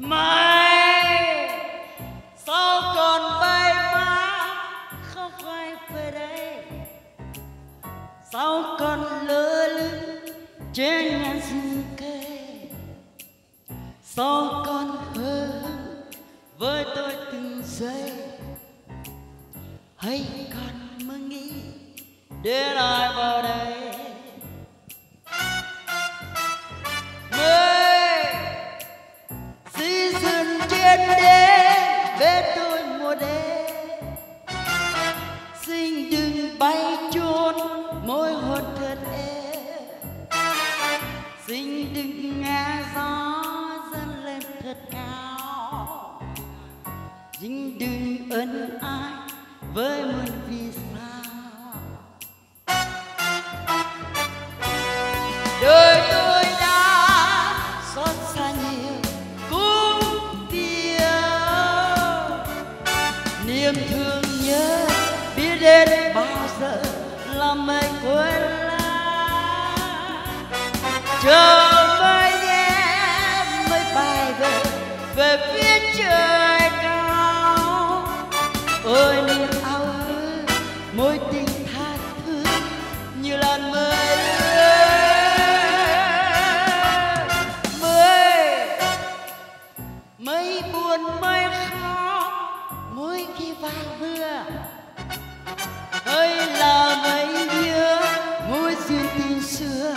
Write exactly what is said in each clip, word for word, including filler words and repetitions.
Mày sao còn bay má không quay về đây, sao còn lơ lửng trên ngàn rừng cây, sao còn hờ hững với tôi từng giây, hay còn mơ nghĩ đến ai vào đây. Xin đừng bay chôn môi hôn thật êm, xin đừng nghe gió dâng lên thật cao, xin đừng ân ái với muôn vì sao. Đời tôi đã xót xa nhiều cũng tiếc, niềm thương nhớ biết đến bao giờ làm mình quên lãng. Chờ mây nhé mây bay về về phía trời cao, ôi niềm ao ước mối tình tha thứ như làn mây mây mây buồn mây khóc mỗi khi vào mưa, hay là mây nhớ mối duyên tình xưa,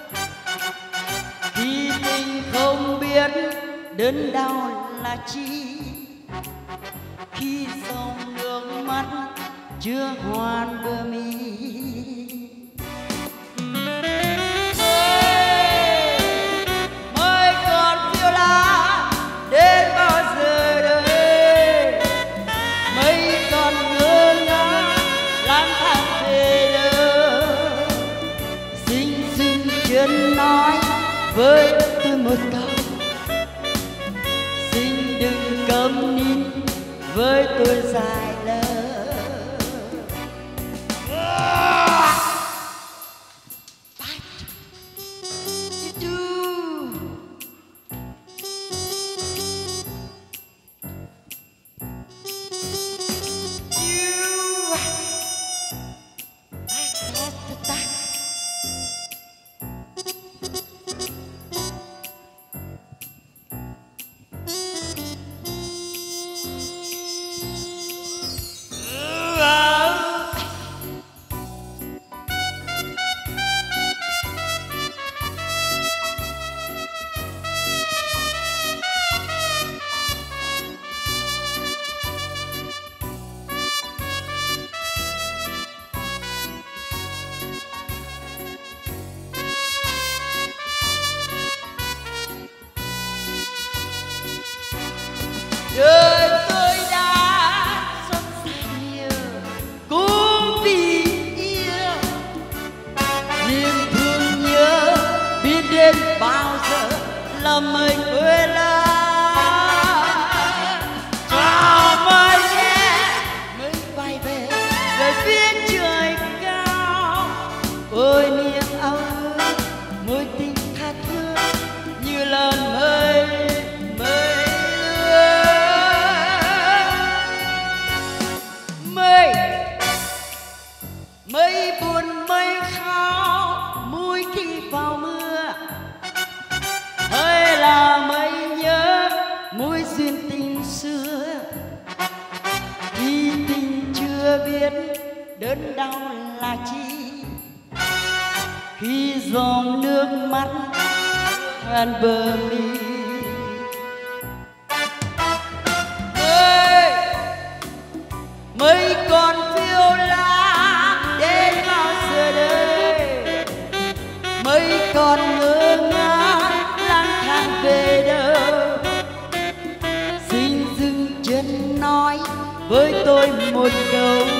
khi tình không biết đớn đau là chi, khi dòng nước mắt chưa hoàn bờ mi. Mây còn phiêu lãng đến bao giờ đây, mây còn ngơ ngác lang thang về đâu, xin dừng chân nói với tôi một câu, xin đừng câm nín với tôi dài lâu. Đời tôi đã xót xa nhiều cũng vì yêu, niềm thương nhớ biết đến bao giờ làm mình quên lãng. Chào mây nhé mây bay về về phía trời cao, ôi niềm ao ước mối tình tha thiết như làn mây mây buồn mây khóc mỗi khi vào mưa, hay là mây nhớ mối duyên tình xưa, khi tình chưa biết đớn đau là chi, khi dòng nước mắt ngàn bờ mi. Mây mây còn phiêu lãng đến bao giờ đây, mây còn ngơ ngác lang thang về đâu, xin dừng chân nói với tôi một câu,